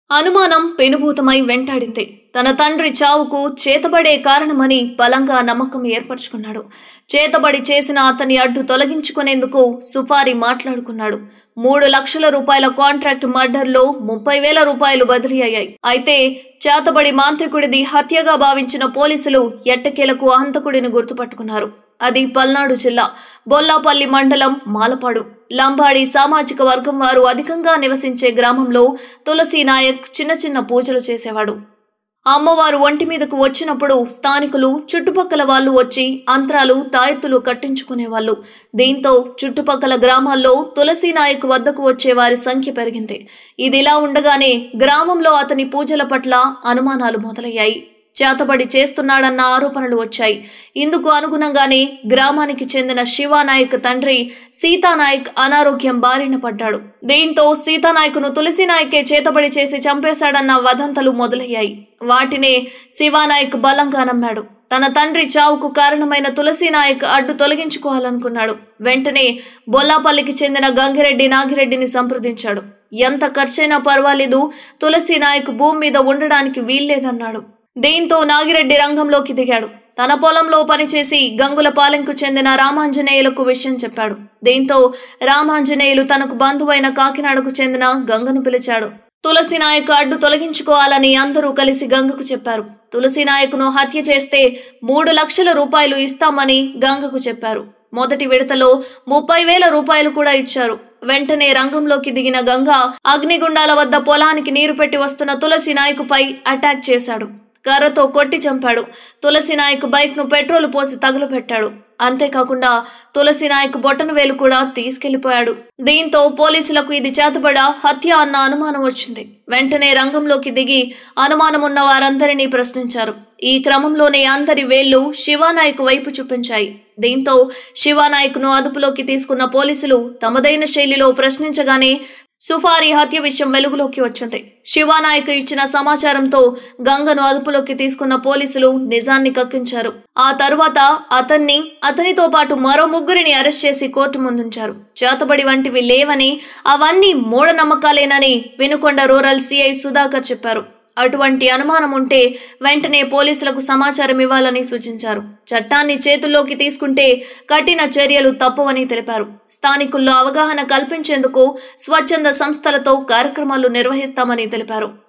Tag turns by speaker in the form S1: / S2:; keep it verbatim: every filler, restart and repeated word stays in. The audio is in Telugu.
S1: అనుమానం పెనుభూతమై వెంటాడింది. తన తండ్రి చావుకు చేతబడే కారణమని బలంగా నమ్మకం ఏర్పరచుకున్నాడు. చేతబడి చేసిన అతని అడ్డు తొలగించుకునేందుకు సుఫారీ మాట్లాడుకున్నాడు. మూడు లక్షల రూపాయల కాంట్రాక్ట్ మర్డర్లో ముప్పై వేల రూపాయలు బదిలీ అయ్యాయి. అయితే చేతబడి మాంత్రికుడిది హత్యగా భావించిన పోలీసులు ఎట్టకేలకు హంతకుడిని గుర్తుపట్టుకున్నారు. అది పల్నాడు జిల్లా బొల్లాపల్లి మండలం మాలపాడు లంబాడి సామాజిక వర్గం వారు అధికంగా నివసించే గ్రామంలో తులసి నాయక్ చిన్న చిన్న పూజలు చేసేవాడు. అమ్మవారు ఒంటి మీదకు వచ్చినప్పుడు స్థానికులు చుట్టుపక్కల వాళ్ళు వచ్చి అంత్రాలు తాయెత్తులు కట్టించుకునేవాళ్ళు. దీంతో చుట్టుపక్కల గ్రామాల్లో తులసి నాయక్ వద్దకు వచ్చే వారి సంఖ్య పెరిగింది. ఇదిలా ఉండగానే గ్రామంలో అతని పూజల పట్ల అనుమానాలు మొదలయ్యాయి. చేతబడి చేస్తున్నాడన్న ఆరోపణలు వచ్చాయి. ఇందుకు అనుగుణంగానే గ్రామానికి చెందిన శివానాయక్ తండ్రి సీతానాయక్ అనారోగ్యం బారిన పడ్డాడు. దీంతో సీతానాయకును తులసి నాయకే చేతబడి చేసి చంపేశాడన్న వదంతులు మొదలయ్యాయి. వాటినే శివానాయక్ బలంగా నమ్మాడు. తన తండ్రి చావుకు కారణమైన తులసి నాయక్ అడ్డు తొలగించుకోవాలనుకున్నాడు. వెంటనే బొల్లాపల్లికి చెందిన గంగిరెడ్డి నాగిరెడ్డిని సంప్రదించాడు. ఎంత ఖర్చైనా పర్వాలేదు, తులసి నాయక్ భూమి మీద ఉండడానికి వీల్లేదన్నాడు. దీంతో నాగిరెడ్డి రంగంలోకి దిగాడు. తన పొలంలో పనిచేసి గంగులపాలెంకు చెందిన రామాంజనేయులకు విషయం చెప్పాడు. దీంతో రామాంజనేయులు తనకు బంధువైన కాకినాడకు చెందిన గంగను పిలిచాడు. తులసి నాయక్ అడ్డు తొలగించుకోవాలని అందరూ కలిసి గంగకు చెప్పారు. తులసి నాయకును హత్య చేస్తే మూడు లక్షల రూపాయలు ఇస్తామని గంగకు చెప్పారు. మొదటి విడతలో ముప్పై వేల రూపాయలు కూడా ఇచ్చారు. వెంటనే రంగంలోకి దిగిన గంగ అగ్నిగుండాల వద్ద పొలానికి నీరు పెట్టి వస్తున్న తులసి నాయక్ పై అటాక్ చేశాడు. కర్రతో కొట్టి చంపాడు. తులసి నాయక్ బైక్ ను పెట్రోల్ పోసి తగులబెట్టాడు. అంతేకాకుండా తులసి నాయక్ బొటన వేలు కూడా తీసుకెళ్లిపోయాడు. దీంతో పోలీసులకు ఇది చేతబడ హత్య అన్న అనుమానం వచ్చింది. వెంటనే రంగంలోకి దిగి అనుమానం ఉన్న వారందరినీ ప్రశ్నించారు. ఈ క్రమంలోనే అందరి వేళ్లు శివానాయక్ వైపు చూపించాయి. దీంతో శివానాయక్ ను అదుపులోకి తీసుకున్న పోలీసులు తమదైన శైలిలో ప్రశ్నించగానే సుఫారీ హత్య విషయం వెలుగులోకి వచ్చింది. శివానాయక్ ఇచ్చిన సమాచారంతో గంగను అదుపులోకి తీసుకున్న పోలీసులు నిజాన్ని కక్కించారు. ఆ తరువాత అతన్ని అతనితో పాటు మరో ముగ్గురిని అరెస్ట్ చేసి కోర్టు ముందుంచారు. చేతబడి వంటివి లేవని, అవన్నీ మూఢనమ్మకాలేనని వినుకొండ రూరల్ సిఐ సుధాకర్ చెప్పారు. అటువంటి అనుమానం ఉంటే వెంటనే పోలీసులకు సమాచారం ఇవ్వాలని సూచించారు. చట్టాన్ని చేతుల్లోకి తీసుకుంటే కఠిన చర్యలు తప్పవని తెలిపారు. స్థానికుల్లో అవగాహన కల్పించేందుకు స్వచ్ఛంద సంస్థలతో కార్యక్రమాలు నిర్వహిస్తామని తెలిపారు.